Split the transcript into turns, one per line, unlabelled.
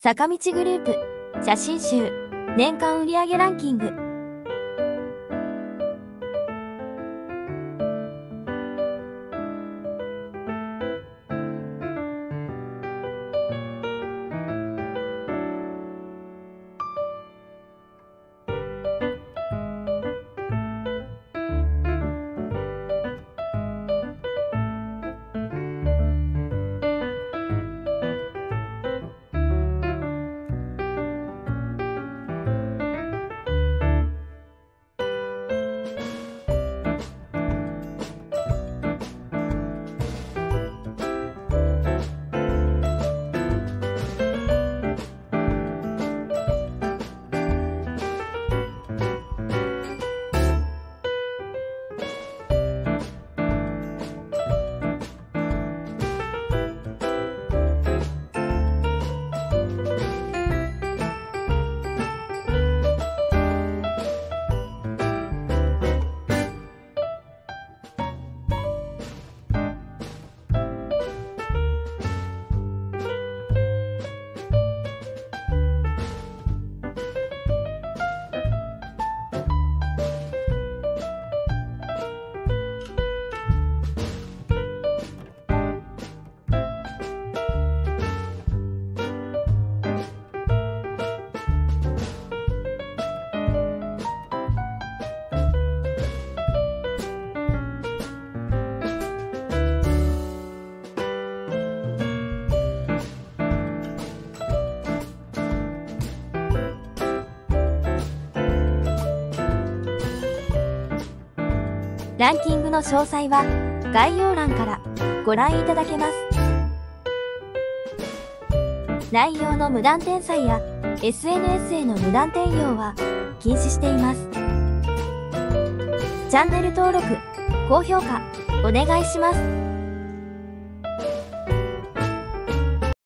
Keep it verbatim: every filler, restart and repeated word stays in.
坂道グループ写真集年間売上ランキング。ランキングの詳細は概要欄からご覧いただけます。内容の無断転載や エスエヌエス への無断転用は禁止しています。チャンネル登録、高評価お願いします。